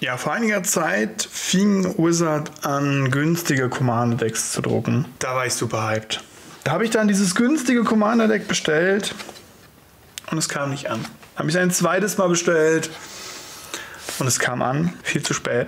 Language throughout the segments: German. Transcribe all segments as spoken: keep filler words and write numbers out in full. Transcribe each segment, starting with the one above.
Ja, vor einiger Zeit fing Wizard an, günstige Commander-Decks zu drucken. Da war ich super hyped. Da habe ich dann dieses günstige Commander-Deck bestellt und es kam nicht an. Habe ich ein zweites Mal bestellt und es kam an, viel zu spät.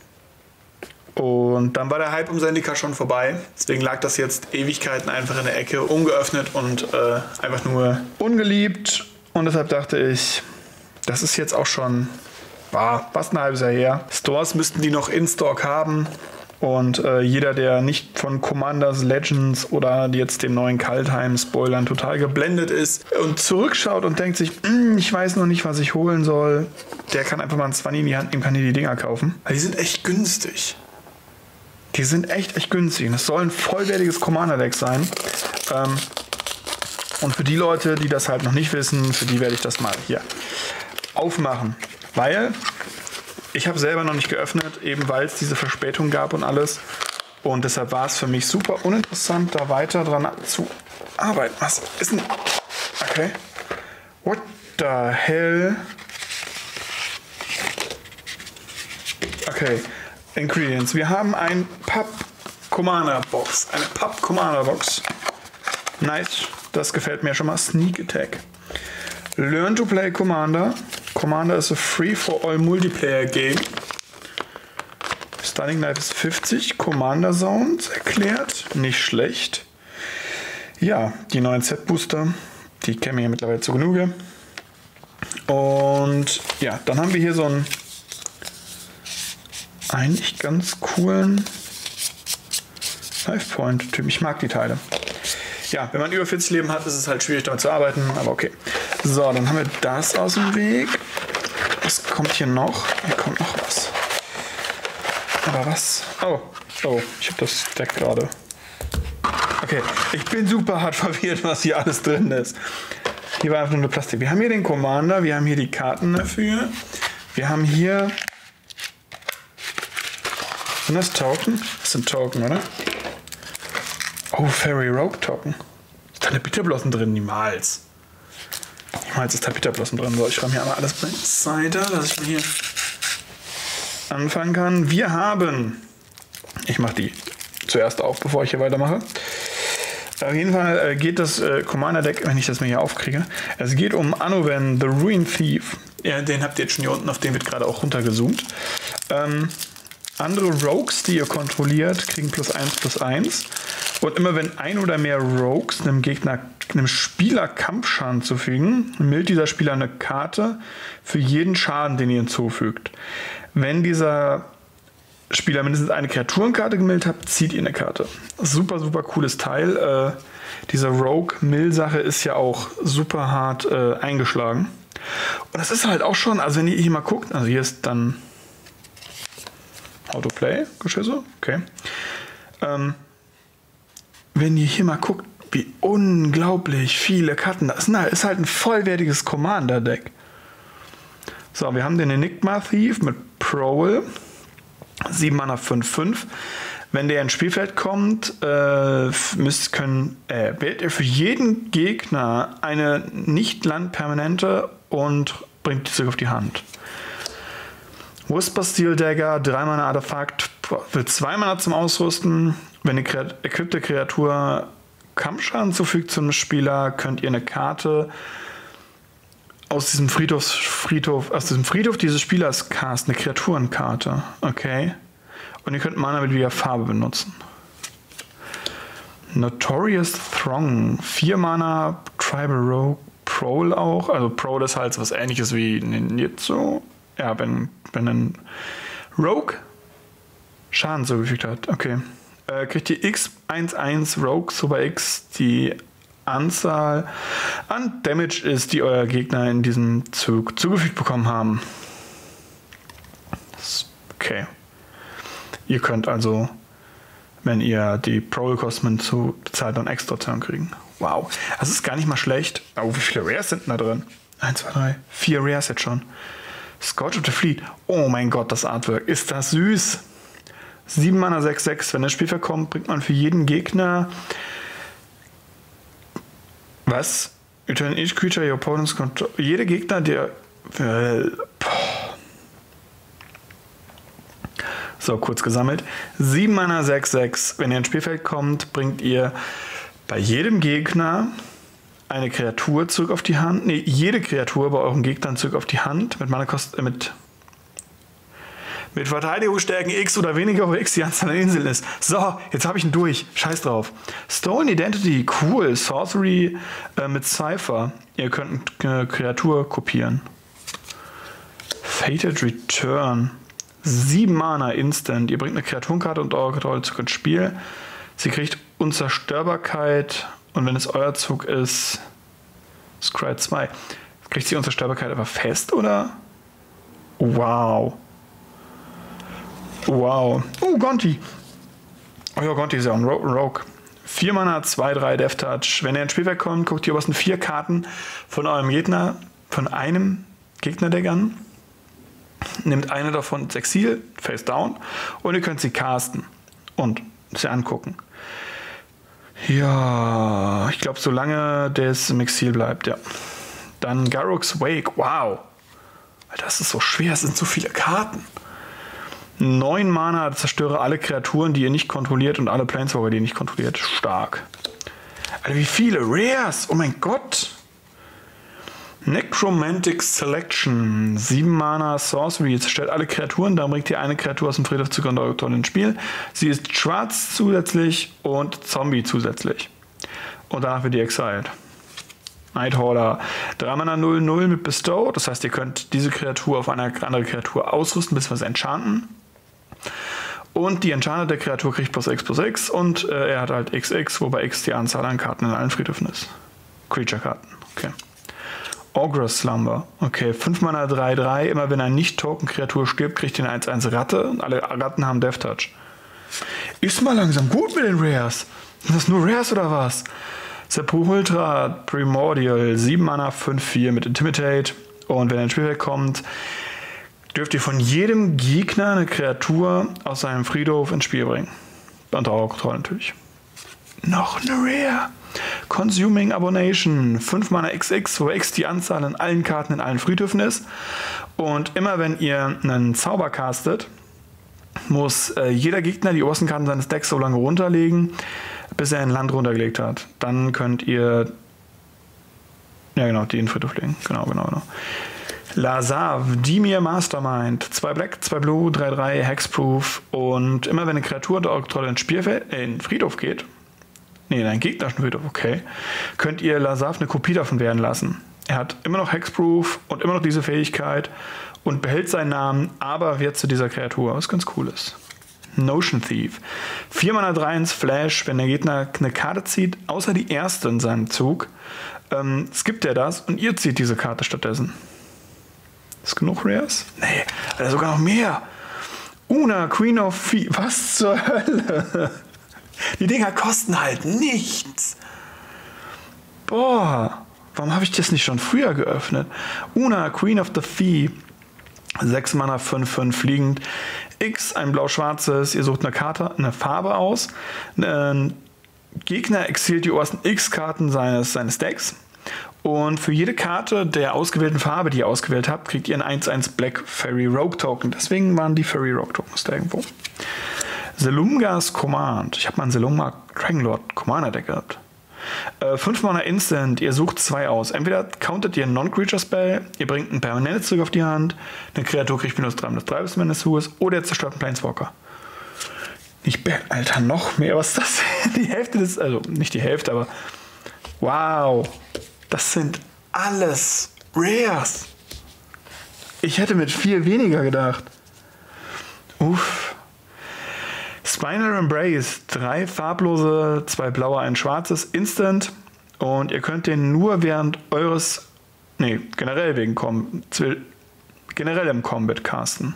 Und dann war der Hype um Zendika schon vorbei. Deswegen lag das jetzt Ewigkeiten einfach in der Ecke, ungeöffnet und äh, einfach nur ungeliebt. Und deshalb dachte ich, das ist jetzt auch schon war fast ein halbes Jahr her. Stores müssten die noch in Stock haben. Und äh, jeder, der nicht von Commanders, Legends oder jetzt dem neuen Kaldheim-Spoilern total geblendet ist und zurückschaut und denkt sich, ich weiß noch nicht, was ich holen soll, der kann einfach mal ein zwanzig in die Hand nehmen, kann hier die Dinger kaufen. Weil die sind echt günstig. Die sind echt, echt günstig. Und es soll ein vollwertiges Commander-Deck sein. Ähm, und für die Leute, die das halt noch nicht wissen, für die werde ich das mal hier aufmachen. Weil ich habe selber noch nicht geöffnet, eben weil es diese Verspätung gab und alles. Und deshalb war es für mich super uninteressant, da weiter dran zu arbeiten. Was ist denn... Okay. What the hell? Okay. Ingredients. Wir haben ein Papp Commander Box. Eine Papp Commander Box. Nice. Das gefällt mir schon mal. Sneak Attack. Learn to play Commander. Commander is a free-for-all Multiplayer Game. Stunning Knife ist fünfzig. Commander Zones erklärt. Nicht schlecht. Ja, die neuen Set-Booster. Die kennen wir ja mittlerweile zu Genüge. Und ja, dann haben wir hier so einen eigentlich ganz coolen Knife Point-Typ. Ich mag die Teile. Ja, wenn man über vierzig Leben hat, ist es halt schwierig damit zu arbeiten, aber okay. So, dann haben wir das aus dem Weg. Was kommt hier noch? Hier kommt noch was. Aber was? Oh, oh, ich habe das Deck gerade. Okay, ich bin super hart verwirrt, was hier alles drin ist. Hier war einfach nur Plastik. Wir haben hier den Commander, wir haben hier die Karten dafür. Wir haben hier... Sind das Token? Das sind Token, oder? Oh, Fairy Rogue Token. Ist da eine Bitterblossom drin? Niemals. Niemals ist da Bitterblossom drin. So, ich schreibe hier einmal alles beiseite, dass ich mal hier anfangen kann. Wir haben... Ich mache die zuerst auf, bevor ich hier weitermache. Auf jeden Fall geht das äh, Commander-Deck, wenn ich das mal hier aufkriege. Es geht um Anoven, the Ruin Thief. Ja, den habt ihr jetzt schon hier unten, auf den wird gerade auch runtergezoomt. Ähm, andere Rogues, die ihr kontrolliert, kriegen plus eins plus eins. Und immer wenn ein oder mehr Rogues einem Gegner, einem Spieler Kampfschaden zufügen, mildt dieser Spieler eine Karte für jeden Schaden, den ihr hinzufügt. Wenn dieser Spieler mindestens eine Kreaturenkarte gemildt hat, zieht ihr eine Karte. Super, super cooles Teil. Äh, diese Rogue-Mill-Sache ist ja auch super hart äh, eingeschlagen. Und das ist halt auch schon, also wenn ihr hier mal guckt, also hier ist dann Autoplay-Geschütze, okay. Ähm, wenn ihr hier mal guckt, wie unglaublich viele Karten das sind, ist halt ein vollwertiges Commander-Deck. So, wir haben den Enigma Thief mit Prowl. sieben Mana fünf fünf. Wenn der ins Spielfeld kommt, äh, müsst können, äh, wählt ihr für jeden Gegner eine Nicht-Land-Permanente und bringt die zurück auf die Hand. Whisper Steel Dagger, drei Mana Artefakt, für zwei Mana zum Ausrüsten. Wenn eine equipte Kreatur Kampfschaden zufügt zum Spieler, könnt ihr eine Karte aus diesem Friedhof, Friedhof, aus diesem Friedhof dieses Spielers casten, eine Kreaturenkarte. Okay. Und ihr könnt Mana mit wieder Farbe benutzen. Notorious Throng. vier Mana, Tribal Rogue, Prowl auch. Also Prowl ist halt was ähnliches wie Ninjutsu. Ja, wenn, wenn ein Rogue Schaden zugefügt hat. Okay. Äh, kriegt ihr X eins eins Rogue Super X die Anzahl an Damage ist, die euer Gegner in diesem Zug zugefügt bekommen haben. Okay. Ihr könnt also, wenn ihr die Prowl-Kosten zu zahlt, dann extra Turn kriegen. Wow. Das ist gar nicht mal schlecht. Oh, wie viele Rares sind da drin? eins, zwei, drei, vier Rares jetzt schon. Scourge of the Fleet. Oh mein Gott, das Artwork. Ist das süß. sieben Mana sechs sechs. Wenn das Spiel verkommt, bringt man für jeden Gegner... Was? Return each creature your opponent's control. Jeder Gegner, der... Äh, So, kurz gesammelt. sieben Mana, sechs sechs. Wenn ihr ins Spielfeld kommt, bringt ihr bei jedem Gegner eine Kreatur zurück auf die Hand. Ne, jede Kreatur bei euren Gegnern zurück auf die Hand. Mit Mana kost, äh, mit, mit Verteidigungsstärken X oder weniger, wo X die Anzahl an Inseln ist. So, jetzt habe ich ihn durch. Scheiß drauf. Stolen Identity, cool. Sorcery äh, mit Cypher. Ihr könnt eine Kreatur kopieren. Fated Return. sieben Mana Instant. Ihr bringt eine Kreaturenkarte und eure Kontrolle zurück ins Spiel. Sie kriegt Unzerstörbarkeit und wenn es euer Zug ist, Scry zwei. Kriegt sie Unzerstörbarkeit aber fest, oder? Wow. Wow. Oh, Gonti. Oh ja, Gonti ist ja ein Rogue. vier Mana, zwei drei Death Touch. Wenn ihr ins Spielwerk kommt, guckt ihr, was sind vier Karten von eurem Gegner, von einem Gegnerdeck an. Nehmt eine davon ins Exil, face down, und ihr könnt sie casten und sie angucken. Ja, ich glaube, solange das im Exil bleibt, ja. Dann Garruk's Wake, wow. Das ist so schwer, es sind so viele Karten. neun Mana, zerstöre alle Kreaturen, die ihr nicht kontrolliert und alle Planeswalker, die ihr nicht kontrolliert. Stark. Alter, wie viele Rares, oh mein Gott. Necromantic Selection, sieben Mana Sorcery, zerstört alle Kreaturen, dann bringt ihr eine Kreatur aus dem Friedhof zu Kontrolle ins Spiel. Sie ist schwarz zusätzlich und Zombie zusätzlich. Und danach wird die exiled. Nighthauler, drei Mana null null mit Bestow, das heißt, ihr könnt diese Kreatur auf eine andere Kreatur ausrüsten, bzw. enchanten. Und die enchantete Kreatur kriegt plus X plus X und äh, er hat halt X X, wobei X die Anzahl an Karten in allen Friedhöfen ist. Creature-Karten, okay. Ogre's Slumber. Okay, fünf Mana drei drei. Immer wenn eine Nicht-Token-Kreatur stirbt, kriegt ihr eine eins eins Ratte. Und alle Ratten haben Death Touch. Ist mal langsam gut mit den Rares. Sind das nur Rares oder was? Sepulchra Primordial. sieben Mana fünf vier mit Intimidate. Und wenn er ins Spielfeld kommt, dürft ihr von jedem Gegner eine Kreatur aus seinem Friedhof ins Spiel bringen. Unter eurer Kontrolle natürlich. Noch eine Rare. Consuming Abomination, fünf Mana X X, wo X die Anzahl an allen Karten in allen Friedhöfen ist. Und immer wenn ihr einen Zauber castet, muss äh, jeder Gegner die obersten Karten seines Decks so lange runterlegen, bis er ein Land runtergelegt hat. Dann könnt ihr ja genau, die in den Friedhof legen. Genau, genau, genau. Lazav, Dimir Mastermind, zwei Black, zwei Blue, drei drei, Hexproof. Und immer wenn eine Kreatur unter eurer Kontrolle ins Spielfeld, äh, in den Friedhof geht, nee, in einen gegnerischen Friedhof, okay, könnt ihr Lazav eine Kopie davon werden lassen. Er hat immer noch Hexproof und immer noch diese Fähigkeit und behält seinen Namen, aber wird zu dieser Kreatur, was ganz cool ist. Notion Thief. vier Mana drei eins Flash, wenn der Gegner eine Karte zieht, außer die erste in seinem Zug, ähm, skippt er das und ihr zieht diese Karte stattdessen. Ist genug Rares? Nee, also sogar noch mehr. Una, Queen of Fee. Was zur Hölle? Die Dinger kosten halt nichts. Boah, warum habe ich das nicht schon früher geöffnet? Una, Queen of the Fee. sechs Mana, fünf fünf fliegend. X, ein blau-schwarzes. Ihr sucht eine Karte, eine Farbe aus. Ein Gegner exiliert die obersten X-Karten seines, seines Decks. Und für jede Karte der ausgewählten Farbe, die ihr ausgewählt habt, kriegt ihr einen eins eins Black Fairy Rogue Token. Deswegen waren die Fairy Rogue Tokens da irgendwo. Selumgas Command. Ich habe mal einen Selumga Dragonlord Commander Deck gehabt. Äh, fünf Mana Instant. Ihr sucht zwei aus. Entweder countet ihr einen Non-Creature Spell, ihr bringt ein permanentes zurück auf die Hand, eine Kreatur kriegt minus drei minus drei bis zum Ende des Zuges, oder ihr zerstört einen Planeswalker. Nicht bad, Alter, noch mehr. Was ist das? Die Hälfte des, also nicht die Hälfte, aber wow. Das sind alles Rares. Ich hätte mit viel weniger gedacht. Uff. Spinal Embrace. Drei farblose, zwei blaue, ein schwarzes. Instant. Und ihr könnt den nur während eures... Nee, generell wegen Com generell im Combat casten.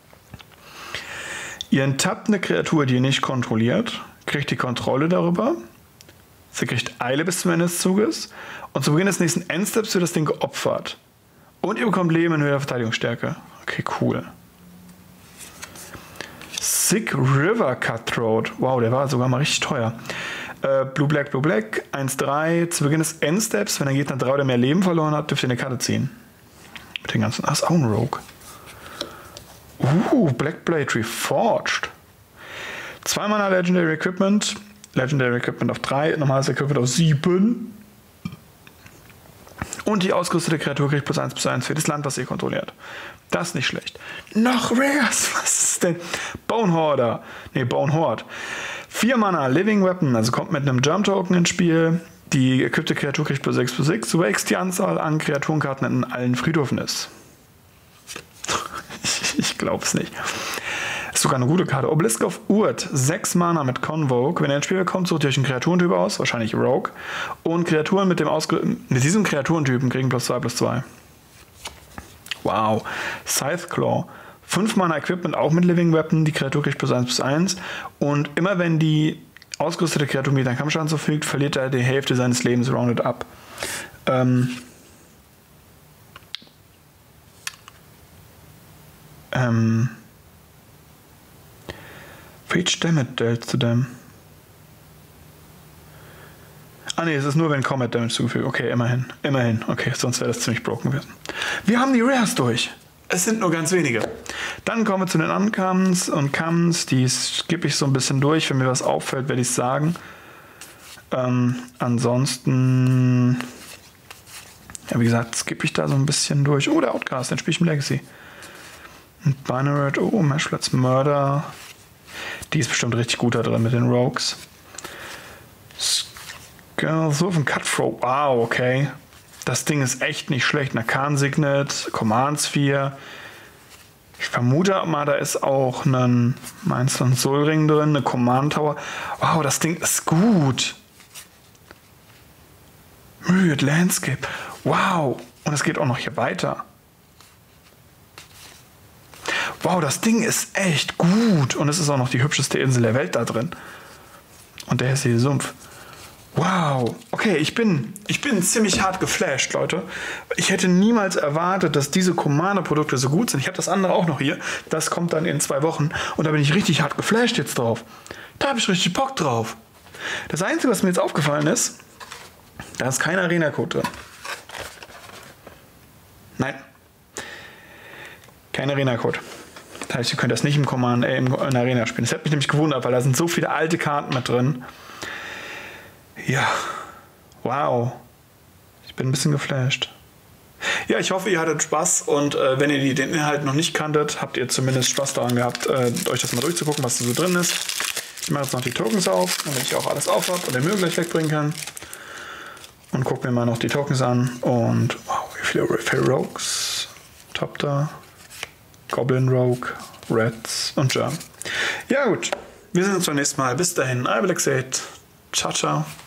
Ihr enttappt eine Kreatur, die ihr nicht kontrolliert, kriegt die Kontrolle darüber. Sie kriegt Eile bis zum Ende des Zuges. Und zu Beginn des nächsten Endsteps wird das Ding geopfert. Und ihr bekommt Leben in Höhe der Verteidigungsstärke. Okay, cool. Sick River Cutthroat. Wow, der war sogar mal richtig teuer. Äh, Blue Black, Blue Black. eins drei. Zu Beginn des Endsteps, wenn der Gegner drei oder mehr Leben verloren hat, dürft ihr eine Karte ziehen. Mit den ganzen... Ach, ist auch ein Rogue. Uh, Blackblade Reforged. Zwei Mana Legendary Equipment. Legendary Equipment auf drei, normales Equipment auf sieben. Und die ausgerüstete Kreatur kriegt plus eins plus eins für das Land, was ihr kontrolliert. Das ist nicht schlecht. Noch Rares, was ist denn? Bone Hoarder. Ne, Bone Horde. Vier Mana Living Weapon, also kommt mit einem Germ Token ins Spiel. Die equipte Kreatur kriegt plus sechs plus sechs, so wächst die Anzahl an Kreaturenkarten in allen Friedhöfen ist. ich ich glaub's nicht. Ist sogar eine gute Karte. Obelisk of Urd, sechs Mana mit Convoke. Wenn er ins Spiel kommt, sucht ihr euch einen Kreaturentyp aus, wahrscheinlich Rogue. Und Kreaturen mit, dem Ausge mit diesem Kreaturentypen kriegen plus zwei plus zwei. Wow. Scythe Claw. fünf Mana Equipment, auch mit Living Weapon. Die Kreatur kriegt plus eins plus eins. Und immer wenn die ausgerüstete Kreatur mit einem Kampfschaden zufügt, verliert er die Hälfte seines Lebens rounded up. Ähm... Ähm... For each damage dealt to them. Ah ne, es ist nur, wenn Combat Damage zugefügt. Okay, immerhin. Immerhin. Okay, sonst wäre das ziemlich broken gewesen. Wir haben die Rares durch. Es sind nur ganz wenige. Dann kommen wir zu den Uncommons und Commons. Die skippe ich so ein bisschen durch. Wenn mir was auffällt, werde ich es sagen. Ähm, ansonsten... Ja, wie gesagt, skippe ich da so ein bisschen durch. Oh, der Outcast, den spiele ich im Legacy. Und Binary, oh, Mashflats Murder... Die ist bestimmt richtig gut da drin mit den Rogues. So ein Cutthroat. Wow, okay. Das Ding ist echt nicht schlecht. Eine Khan Signet, Command Sphere. Ich vermute mal, da ist auch ein, meinst du, ein Soul Ring drin, eine Command Tower. Wow, das Ding ist gut. Myriad Landscape. Wow. Und es geht auch noch hier weiter. Wow, das Ding ist echt gut. Und es ist auch noch die hübscheste Insel der Welt da drin. Und der hässliche Sumpf. Wow. Okay, ich bin, ich bin ziemlich hart geflasht, Leute. Ich hätte niemals erwartet, dass diese Commander-Produkte so gut sind. Ich habe das andere auch noch hier. Das kommt dann in zwei Wochen. Und da bin ich richtig hart geflasht jetzt drauf. Da habe ich richtig Bock drauf. Das Einzige, was mir jetzt aufgefallen ist, da ist kein Arena-Code drin. Nein. Kein Arena-Code. Das heißt, ihr könnt das nicht im Command, äh, in Arena spielen. Das hat mich nämlich gewundert, weil da sind so viele alte Karten mit drin. Ja, wow. Ich bin ein bisschen geflasht. Ja, ich hoffe, ihr hattet Spaß und äh, wenn ihr die, den Inhalt noch nicht kanntet, habt ihr zumindest Spaß daran gehabt, äh, euch das mal durchzugucken, was da so drin ist. Ich mache jetzt noch die Tokens auf, damit ich auch alles auf habe und den Müll gleich wegbringen kann. Und gucke mir mal noch die Tokens an. Und wow, wie viele, viele Rogues. Top da. Goblin Rogue, Reds und Germ. Ja gut, wir sehen uns beim nächsten Mal. Bis dahin, I will exit. Ciao, ciao.